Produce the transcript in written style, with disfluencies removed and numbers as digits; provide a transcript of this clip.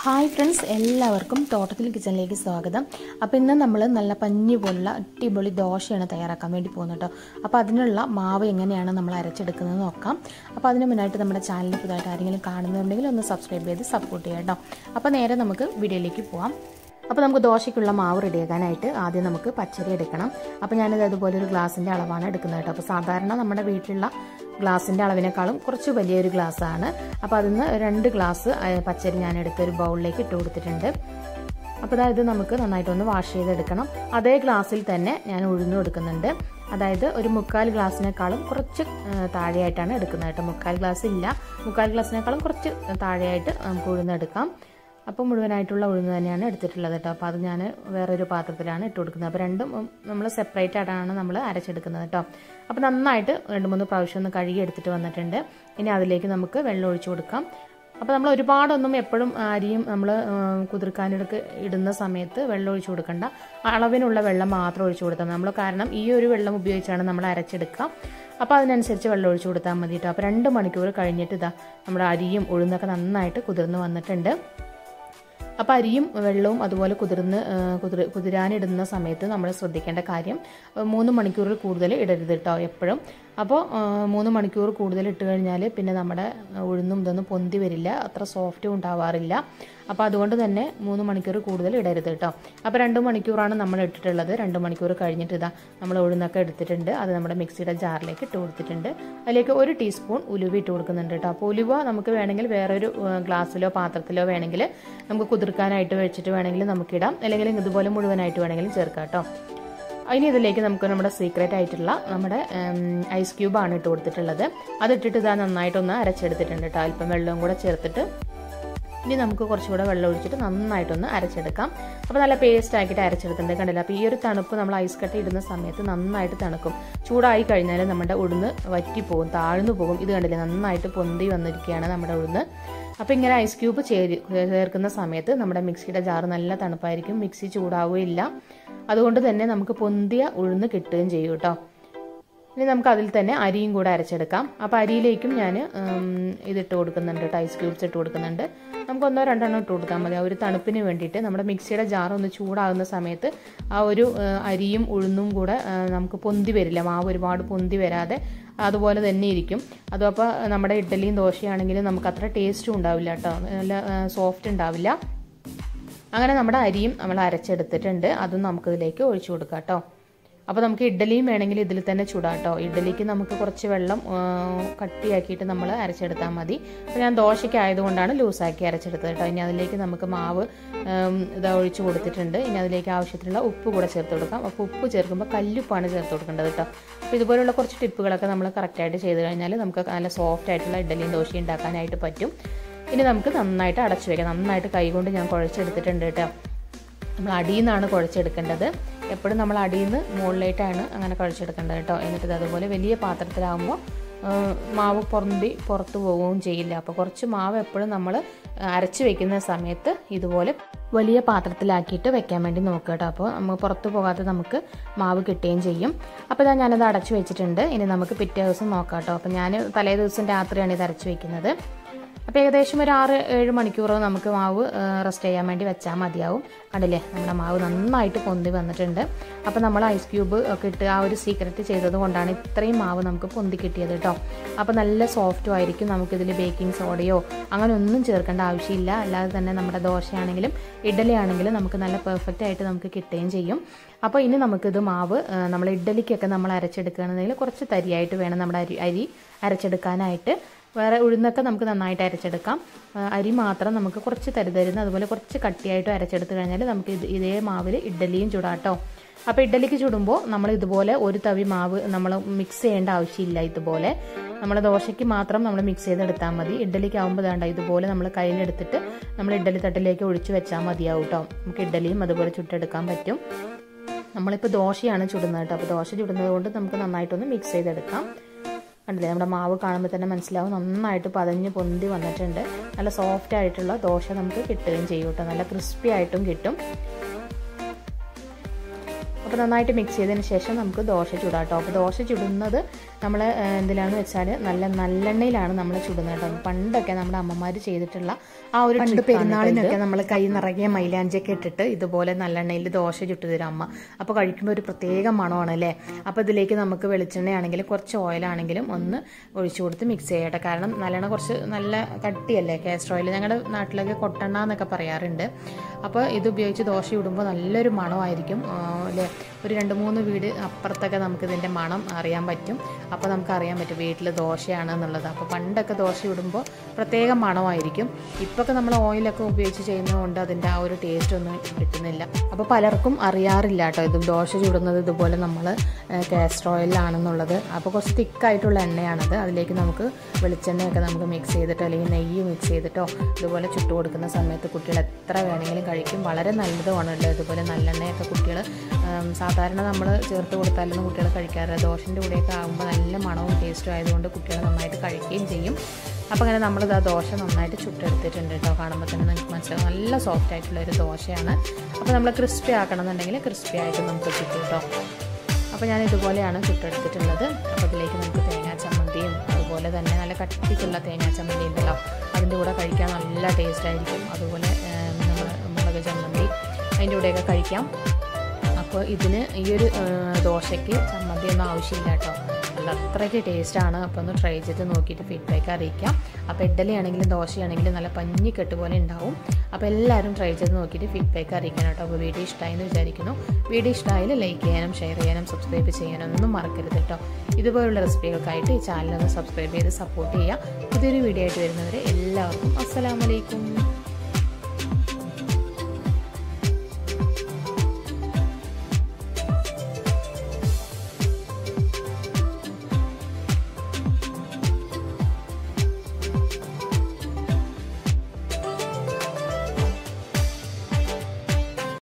Hi friends, എല്ലാവർക്കും തോട്ടത്തിൽ കിച്ചണിലേക്ക് സ്വാഗതം. അപ്പോൾ ഇന്ന് നമ്മൾ നല്ല പഞ്ഞി പോലുള്ള അടിപൊളി ദോശയാണ് തയ്യാറാക്കാൻ വേണ്ടി പോകുന്നത് കേട്ടോ. അപ്പോൾ അതിനുള്ള മാവ് എങ്ങനെയാണ് നമ്മൾ അരച്ചെടുക്കുന്നത് നോക്കാം. അപ്പോൾ അതിന് മുന്നായിട്ട് നമ്മുടെ ചാനൽ പുതുതായിട്ട് ആരെങ്കിലും കാണുന്നുണ്ടെങ്കിൽ ഒന്ന് സബ്സ്ക്രൈബ് ചെയ്ത് സപ്പോർട്ട് ചെയ്യാം കേട്ടോ. അപ്പോൾ നേരെ നമുക്ക് വീഡിയോയിലേക്ക് പോവാം. അപ്പോൾ നമുക്ക് ദോശയ്ക്കുള്ള മാവ് റെഡിയാക്കാനായിട്ട് ആദ്യം നമുക്ക് പച്ചരി എടുക്കണം. അപ്പോൾ ഞാനിത് അതുപോലെ ഒരു ഗ്ലാസിൻ്റെ അളവാണ് എടുക്കുന്നത് കേട്ടോ. അപ്പോൾ സാധാരണ നമ്മുടെ വീട്ടിലുള്ള ഗ്ലാസിൻ്റെ അളവിനേക്കാളും കുറച്ച് വലിയൊരു ഗ്ലാസ്സാണ്. അപ്പോൾ അതിന് 2 ഗ്ലാസ് പച്ചരി ഞാൻ എടുത്തൊരു ബൗളിലേക്ക് ഇട്ട് കൊടുത്തിട്ടുണ്ട്. അപ്പോൾ അതായത് നമുക്ക് നന്നായിട്ടൊന്ന് വാഷ് ചെയ്തെടുക്കണം. അതേ ഗ്ലാസ്സിൽ തന്നെ ഞാൻ ഉഴുന്നും എടുക്കുന്നുണ്ട്. അതായത് ഒരു 3/4 ഗ്ലാസ്സിനേക്കാളും കുറച്ച് താഴെയായിട്ടാണ് എടുക്കുന്നത് കേട്ടോ. 3/4 ഗ്ലാസ് ഇല്ല, 3/4 ഗ്ലാസ്സിനേക്കാളും കുറച്ച് താഴെയായിട്ട് നമുക്ക് ഉഴുന്നെടുക്കാം. അപ്പോൾ മുഴുവനായിട്ടുള്ള ഉഴുന്ന് തന്നെയാണ് എടുത്തിട്ടുള്ളത് കേട്ടോ. അപ്പോൾ അത് ഞാൻ വേറൊരു പാത്രത്തിലാണ് ഇട്ട് കൊടുക്കുന്നത്. അപ്പോൾ രണ്ടും നമ്മൾ സെപ്പറേറ്റ് ആയിട്ടാണ് നമ്മൾ അരച്ചെടുക്കുന്നത് കേട്ടോ. അപ്പോൾ നന്നായിട്ട് 2-3 പ്രാവശ്യം ഒന്ന് കഴുകി എടുത്തിട്ട് വന്നിട്ടുണ്ട്. ഇനി അതിലേക്ക് നമുക്ക് വെള്ളം ഒഴിച്ചു കൊടുക്കാം. അപ്പോൾ നമ്മൾ ഒരുപാടൊന്നും എപ്പോഴും അരിയും നമ്മൾ കുതിർക്കാനെടുക്ക് ഇടുന്ന സമയത്ത് വെള്ളം ഒഴിച്ചു കൊടുക്കണ്ട. അളവിനുള്ള വെള്ളം മാത്രം ഒഴിച്ചു കൊടുത്താൽ നമ്മൾ, കാരണം ഈ ഒരു വെള്ളം ഉപയോഗിച്ചാണ് നമ്മൾ അരച്ചെടുക്കുക. അപ്പോൾ അതിനനുസരിച്ച് വെള്ളം ഒഴിച്ചു കൊടുത്താൽ മതി കേട്ടോ. അപ്പോൾ 2 മണിക്കൂർ കഴിഞ്ഞിട്ട് ഇതാ നമ്മുടെ അരിയും ഉഴുന്നൊക്കെ നന്നായിട്ട് കുതിർന്ന് വന്നിട്ടുണ്ട്. അപ്പോൾ അരിയും വെള്ളവും അതുപോലെ കുതിരാനിടുന്ന സമയത്ത് നമ്മൾ ശ്രദ്ധിക്കേണ്ട കാര്യം 3 മണിക്കൂറിൽ കൂടുതൽ ഇടരുത് കേട്ടോ എപ്പോഴും. അപ്പോൾ 3 മണിക്കൂർ കൂടുതൽ ഇട്ട് കഴിഞ്ഞാൽ പിന്നെ നമ്മുടെ ഉഴുന്നും ഇതൊന്നും പൊന്തി വരില്ല, അത്ര സോഫ്റ്റും ഉണ്ടാവാറില്ല. അപ്പോൾ അതുകൊണ്ട് തന്നെ 3 മണിക്കൂർ കൂടുതൽ ഇടരുത് കേട്ടോ. അപ്പോൾ 2 മണിക്കൂറാണ് നമ്മൾ ഇട്ടിട്ടുള്ളത്. 2 മണിക്കൂർ കഴിഞ്ഞിട്ട് ഇതാ നമ്മൾ ഉഴുന്നൊക്കെ എടുത്തിട്ടുണ്ട്. അത് നമ്മുടെ മിക്സിയുടെ ജാറിലേക്ക് ഇട്ട് കൊടുത്തിട്ടുണ്ട്. അതിലേക്ക് 1 ടീസ്പൂൺ ഉലുവ ഇട്ട് കൊടുക്കുന്നുണ്ട് കേട്ടോ. അപ്പോൾ ഉലുവ നമുക്ക് വേണമെങ്കിൽ വേറൊരു ഗ്ലാസ്സിലോ പാത്രത്തിലോ വേണമെങ്കിൽ നമുക്ക് കുതിർക്കാനായിട്ട് വെച്ചിട്ട് വേണമെങ്കിൽ നമുക്കിടാം, അല്ലെങ്കിൽ ഇതുപോലെ മുഴുവനായിട്ട് വേണമെങ്കിലും ചേർക്കാം കേട്ടോ. ഇനി ഇതിലേക്ക് നമുക്ക് നമ്മുടെ സീക്രട്ട് ആയിട്ടുള്ള നമ്മുടെ ഐസ് ക്യൂബാണ് ഇട്ട് കൊടുത്തിട്ടുള്ളത്. അതിട്ടിട്ട് ഇതാ നന്നായിട്ടൊന്ന് അരച്ചെടുത്തിട്ടുണ്ട് കേട്ടോ. അല്പം വെള്ളവും കൂടെ ചേർത്തിട്ട് ഇനി നമുക്ക് കുറച്ചുകൂടെ വെള്ളം ഒഴിച്ചിട്ട് നന്നായിട്ടൊന്ന് അരച്ചെടുക്കാം. അപ്പോൾ നല്ല പേസ്റ്റ് ആക്കിയിട്ട് അരച്ചെടുത്തിട്ടുണ്ട്, കണ്ടില്ല. അപ്പോൾ ഈ ഒരു തണുപ്പ് നമ്മൾ ഐസ് കട്ട ഇടുന്ന സമയത്ത് നന്നായിട്ട് തണുക്കും. ചൂടായി കഴിഞ്ഞാൽ നമ്മുടെ ഉഴുന്ന് വറ്റിപ്പോകും, താഴ്ന്നു പോകും. ഇത് കണ്ടില്ലേ, നന്നായിട്ട് പൊന്തി വന്നിരിക്കുകയാണ് നമ്മുടെ ഉഴുന്ന്. അപ്പോൾ ഇങ്ങനെ ഐസ് ക്യൂബ് ചേർക്കുന്ന സമയത്ത് നമ്മുടെ മിക്സിയുടെ ജാറ് നല്ല തണുപ്പായിരിക്കും, മിക്സി ചൂടാവുകയില്ല. അതുകൊണ്ട് തന്നെ നമുക്ക് പൊന്തിയ ഉഴുന്ന് കിട്ടുകയും ചെയ്യും കേട്ടോ. ഇനി നമുക്ക് അതിൽ തന്നെ അരിയും കൂടെ അരച്ചെടുക്കാം. അപ്പോൾ അരിയിലേക്കും ഞാൻ ഇതിട്ട് കൊടുക്കുന്നുണ്ട് കേട്ടോ, ഐസ് ക്യൂബ്സ് ഇട്ട് കൊടുക്കുന്നുണ്ട്. നമുക്ക് 1-2 ഇട്ട് കൊടുത്താൽ മതി. ആ ഒരു തണുപ്പിന് വേണ്ടിയിട്ട് നമ്മുടെ മിക്സിയുടെ ജാർ ഒന്ന് ചൂടാകുന്ന സമയത്ത് ആ ഒരു അരിയും ഉഴുന്നും കൂടെ നമുക്ക് പൊന്തി വരില്ല, മാവ് ഒരുപാട് പൊന്തി വരാതെ അതുപോലെ തന്നെ ഇരിക്കും. അതും അപ്പോൾ നമ്മുടെ ഇഡ്ഡലിയും ദോശയാണെങ്കിലും നമുക്ക് അത്ര ടേസ്റ്റും ഉണ്ടാവില്ല കേട്ടോ, നല്ല സോഫ്റ്റ് ഉണ്ടാവില്ല. അങ്ങനെ നമ്മുടെ അരിയും നമ്മൾ അരച്ചെടുത്തിട്ടുണ്ട്. അതും നമുക്കിതിലേക്ക് ഒഴിച്ചു കൊടുക്കാം കേട്ടോ. അപ്പോൾ നമുക്ക് ഇഡ്ഡലിയും വേണമെങ്കിൽ ഇതിൽ തന്നെ ചൂടാം കേട്ടോ. ഇഡ്ഡലിക്ക് നമുക്ക് കുറച്ച് വെള്ളം കട്ടിയാക്കിയിട്ട് നമ്മൾ അരച്ചെടുത്താൽ മതി. അപ്പോൾ ഞാൻ ദോശയ്ക്ക് ആയതുകൊണ്ടാണ് ലൂസാക്കി അരച്ചെടുത്തത് കേട്ടോ. ഇനി അതിലേക്ക് നമുക്ക് മാവ് ഇതാ ഒഴിച്ചു കൊടുത്തിട്ടുണ്ട്. ഇനി അതിലേക്ക് ആവശ്യത്തിനുള്ള ഉപ്പ് കൂടെ ചേർത്ത് കൊടുക്കാം. അപ്പോൾ ഉപ്പ് ചേർക്കുമ്പോൾ കല്ലുപ്പാണ് ചേർത്ത് കൊടുക്കേണ്ടത് കേട്ടോ. അപ്പോൾ ഇതുപോലുള്ള കുറച്ച് ടിപ്പുകളൊക്കെ നമ്മൾ കറക്റ്റായിട്ട് ചെയ്ത് കഴിഞ്ഞാൽ നമുക്ക് നല്ല സോഫ്റ്റ് ആയിട്ടുള്ള ഇഡ്ഡലിയും ദോശയും ഉണ്ടാക്കാനായിട്ട് പറ്റും. ഇനി നമുക്ക് നന്നായിട്ട് അടച്ചു വയ്ക്കാം. നന്നായിട്ട് കൈകൊണ്ട് ഞാൻ കുഴച്ചെടുത്തിട്ടുണ്ട് കേട്ടോ. നമ്മൾ അടിയിൽ നിന്നാണ് കുഴച്ചെടുക്കേണ്ടത്. എപ്പോഴും നമ്മൾ അടിയിൽ നിന്ന് മുകളിലേട്ടാണ് അങ്ങനെ കുഴച്ചെടുക്കേണ്ടത് കേട്ടോ. എന്നിട്ട് അതുപോലെ വലിയ പാത്രത്തിലാകുമ്പോൾ മാവ് പുറത്ത് പോവുകയും ചെയ്യില്ല. അപ്പോൾ കുറച്ച് മാവ് എപ്പോഴും നമ്മൾ അരച്ച് വെക്കുന്ന സമയത്ത് ഇതുപോലെ വലിയ പാത്രത്തിലാക്കിയിട്ട് വെക്കാൻ വേണ്ടി നോക്കുക കേട്ടോ. അപ്പോൾ നമ്മൾ പുറത്ത് പോകാതെ നമുക്ക് മാവ് കിട്ടുകയും ചെയ്യും. അപ്പോൾ ഞാനത് അടച്ചു വെച്ചിട്ടുണ്ട്. ഇനി നമുക്ക് പിറ്റേ ദിവസം നോക്കാം കേട്ടോ. അപ്പോൾ ഞാൻ തലേ ദിവസം രാത്രിയാണ് ഇത് അരച്ച് വെക്കുന്നത്. അപ്പോൾ ഏകദേശം ഒരു 6-7 മണിക്കൂറോ നമുക്ക് മാവ് റെസ്റ്റ് ചെയ്യാൻ വേണ്ടി വെച്ചാൽ മതിയാവും. കണ്ടില്ലേ, നമ്മുടെ മാവ് നന്നായിട്ട് പൊന്തി വന്നിട്ടുണ്ട്. അപ്പോൾ നമ്മൾ ഐസ് ക്യൂബ് ഒക്കെ ഇട്ട് ആ ഒരു സീക്രട്ട് ചെയ്തത് കൊണ്ടാണ് ഇത്രയും മാവ് നമുക്ക് പൊന്തി കിട്ടിയത് കേട്ടോ. അപ്പോൾ നല്ല സോഫ്റ്റും ആയിരിക്കും. നമുക്കിതിൽ ബേക്കിംഗ് സോഡയോ അങ്ങനെ ഒന്നും ചേർക്കേണ്ട ആവശ്യമില്ല. അല്ലാതെ തന്നെ നമ്മുടെ ദോശയാണെങ്കിലും ഇഡ്ഡലി ആണെങ്കിലും നമുക്ക് നല്ല പെർഫെക്റ്റ് ആയിട്ട് നമുക്ക് കിട്ടുകയും ചെയ്യും. അപ്പോൾ ഇനി നമുക്കിത് മാവ് നമ്മൾ ഇഡ്ഡലിക്കൊക്കെ നമ്മൾ അരച്ചെടുക്കുകയാണെന്നുണ്ടെങ്കിൽ കുറച്ച് തരിയായിട്ട് വേണം നമ്മുടെ അരി അരച്ചെടുക്കാനായിട്ട്. വേറെ ഉഴുന്നൊക്കെ നമുക്ക് നന്നായിട്ട് അരച്ചെടുക്കാം. അരി മാത്രം നമുക്ക് കുറച്ച് തരുന്ന അതുപോലെ കുറച്ച് കട്ടിയായിട്ട് അരച്ചെടുത്ത് കഴിഞ്ഞാൽ നമുക്ക് ഇതേ മാവിൽ ഇഡ്ഡലിയും ചുടാട്ടോ. അപ്പോൾ ഇഡ്ഡലിക്ക് ചുടുമ്പോൾ നമ്മൾ ഇതുപോലെ ഒരു തവി മാവ് നമ്മൾ മിക്സ് ചെയ്യേണ്ട ആവശ്യമില്ല. ഇതുപോലെ നമ്മൾ ദോശയ്ക്ക് മാത്രം നമ്മൾ മിക്സ് ചെയ്തെടുത്താൽ മതി. ഇഡ്ഡലിക്ക് ആകുമ്പോൾ വേണ്ട ഇതുപോലെ നമ്മൾ കയ്യിലെടുത്തിട്ട് നമ്മൾ ഇഡ്ഡലി തട്ടിലേക്ക് ഒഴിച്ച് വെച്ചാൽ മതിയാവും കേട്ടോ. നമുക്ക് ഇഡ്ഡലിയും അതുപോലെ ചുട്ടെടുക്കാൻ പറ്റും. നമ്മളിപ്പോൾ ദോശയാണ് ചുടുന്നത് കേട്ടോ. അപ്പോൾ ദോശ ചുടുന്നത് കൊണ്ട് നമുക്ക് നന്നായിട്ടൊന്ന് മിക്സ് ചെയ്തെടുക്കാം. കണ്ടില്ലേ, നമ്മുടെ മാവ് കാണുമ്പോൾ തന്നെ മനസ്സിലാവും നന്നായിട്ട് പതഞ്ഞ് പൊന്തി വന്നിട്ടുണ്ട്. നല്ല സോഫ്റ്റ് ആയിട്ടുള്ള ദോശ നമുക്ക് കിട്ടുകയും ചെയ്യും കേട്ടോ. നല്ല ക്രിസ്പി ആയിട്ടും കിട്ടും. അപ്പോൾ നന്നായിട്ട് മിക്സ് ചെയ്തതിന് ശേഷം നമുക്ക് ദോശ ചുടാം കേട്ടോ. അപ്പോൾ ദോശ ചുടുന്നത് നമ്മൾ എന്തിലാണെന്ന് വെച്ചാൽ നല്ലെണ്ണയിലാണ് നമ്മൾ ചുടുന്നത് കേട്ടോ. പണ്ടൊക്കെ നമ്മുടെ അമ്മമാർ ചെയ്തിട്ടുള്ള ആ ഒരു പണ്ട് പെരുന്നാളിനൊക്കെ നമ്മൾ കൈ നിറയെ മൈലാഞ്ചിയൊക്കെ ഇട്ടിട്ട് ഇതുപോലെ നല്ലെണ്ണയിൽ ദോശ ചുട്ടു തരും അമ്മ. അപ്പോൾ കഴിക്കുമ്പോൾ ഒരു പ്രത്യേക മണമാണ് അല്ലേ. അപ്പോൾ ഇതിലേക്ക് നമുക്ക് വെളിച്ചെണ്ണയാണെങ്കിലും കുറച്ച് ഓയിലാണെങ്കിലും ഒന്ന് ഒഴിച്ചു കൊടുത്ത് മിക്സ് ചെയ്യട്ടെ. കാരണം നല്ലെണ്ണ കുറച്ച് നല്ല കട്ടിയല്ലേ കാസ്റ്റർ ഓയിൽ, ഞങ്ങളുടെ നാട്ടിലൊക്കെ കൊട്ടെണ്ണ എന്നൊക്കെ പറയാറുണ്ട്. അപ്പോൾ ഇത് ഉപയോഗിച്ച് ദോശ ഇടുമ്പോൾ നല്ലൊരു മണമായിരിക്കും അല്ലേ. ഒരു 2-3 വീട് അപ്പുറത്തൊക്കെ നമുക്കിതിൻ്റെ മണം അറിയാൻ പറ്റും. അപ്പോൾ നമുക്കറിയാൻ പറ്റും വീട്ടിൽ ദോശയാണ് എന്നുള്ളത്. അപ്പോൾ പണ്ടൊക്കെ ദോശ ഇടുമ്പോൾ പ്രത്യേക മണമായിരിക്കും. ഇപ്പൊക്കെ നമ്മൾ ഓയിലൊക്കെ ഉപയോഗിച്ച് ചെയ്യുന്നതുകൊണ്ട് അതിൻ്റെ ആ ഒരു ടേസ്റ്റ് ഒന്നും കിട്ടുന്നില്ല. അപ്പോൾ പലർക്കും അറിയാറില്ല കേട്ടോ ഇത് ദോശ ചുടുന്നത് ഇതുപോലെ നമ്മൾ കാസ്റ്റർ ഓയിലാണെന്നുള്ളത്. അപ്പോൾ കുറച്ച് തിക്കായിട്ടുള്ള എണ്ണയാണത്. അതിലേക്ക് നമുക്ക് വെളിച്ചെണ്ണയൊക്കെ നമുക്ക് മിക്സ് ചെയ്തിട്ടോ അല്ലെങ്കിൽ നെയ്യ് മിക്സ് ചെയ്തിട്ടോ ഇതുപോലെ ചുട്ടു കൊടുക്കുന്ന സമയത്ത് കുട്ടികൾ എത്ര വേണമെങ്കിലും കഴിക്കും. വളരെ നല്ലതുമാണല്ലോ ഇതുപോലെ നല്ലെണ്ണയൊക്കെ കുട്ടികൾ സാധാരണ നമ്മൾ ചേർത്ത് കൊടുത്താലൊന്നും കുട്ടികൾ കഴിക്കാറില്ല. ദോശൻ്റെ കൂടെയൊക്കെ ആകുമ്പോൾ നല്ല മണവും ടേസ്റ്റും ആയതുകൊണ്ട് കുട്ടികൾ നന്നായിട്ട് കഴിക്കുകയും ചെയ്യും. അപ്പോൾ അങ്ങനെ നമ്മളിത് ആ ദോശ നന്നായിട്ട് ചുട്ടെടുത്തിട്ടുണ്ട് കേട്ടോ. കാണുമ്പോൾ തന്നെ നിങ്ങൾക്ക് മനസ്സിലാവും നല്ല സോഫ്റ്റ് ആയിട്ടുള്ളൊരു ദോശയാണ്. അപ്പോൾ നമ്മൾ ക്രിസ്പി ആക്കണമെന്നുണ്ടെങ്കിൽ ക്രിസ്പി ആയിട്ട് നമുക്ക് കിട്ടും കേട്ടോ. അപ്പോൾ ഞാൻ ഇതുപോലെയാണ് ചുട്ടെടുത്തിട്ടുള്ളത്. അപ്പോൾ ഇതിലേക്ക് നമുക്ക് തേങ്ങാ ചമ്മന്തിയും അതുപോലെ തന്നെ നല്ല കട്ടിക്കുള്ള തേങ്ങാ ചമ്മന്തി ഉണ്ടല്ലോ, അതിൻ്റെ കൂടെ കഴിക്കാൻ നല്ല ടേസ്റ്റ് ആയിരിക്കും. അതുപോലെ നമ്മൾ മുളക് ചമ്മന്തി അതിൻ്റെ കൂടെയൊക്കെ കഴിക്കാം. അപ്പോൾ ഇതിന് ഈ ഒരു ദോശയ്ക്ക് ചമ്മന്തിയൊന്നും ആവശ്യമില്ല കേട്ടോ. അത്രയ്ക്ക് ടേസ്റ്റാണ്. അപ്പോൾ ഒന്ന് ട്രൈ ചെയ്ത് നോക്കിയിട്ട് ഫീഡ്ബാക്ക് അറിയിക്കാം. അപ്പോൾ ഇഡ്ഡലിയാണെങ്കിലും ദോശയാണെങ്കിലും നല്ല പഞ്ഞിക്കെട്ട് പോലെ ഉണ്ടാവും. അപ്പോൾ എല്ലാവരും ട്രൈ ചെയ്ത് നോക്കിയിട്ട് ഫീഡ്ബാക്ക് അറിയിക്കണം കേട്ടോ. അപ്പോൾ വീഡിയോ ഇഷ്ടമായി എന്ന് വിചാരിക്കുന്നു. വീഡിയോ ഇഷ്ടമായാൽ ലൈക്ക് ചെയ്യാനും ഷെയർ ചെയ്യാനും സബ്സ്ക്രൈബ് ചെയ്യാനും ഒന്നും മറക്കരുത് കേട്ടോ. ഇതുപോലുള്ള റെസിപ്പികൾക്കായിട്ട് ഈ ചാനലൊന്ന് സബ്സ്ക്രൈബ് ചെയ്ത് സപ്പോർട്ട് ചെയ്യുക. പുതിയൊരു വീഡിയോ ആയിട്ട് വരുന്നവരെ എല്ലാവർക്കും അസ്സലാമു അലൈക്കും.